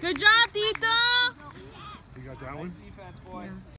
Good job, Tito! You got that one? Defense, boys. Yeah.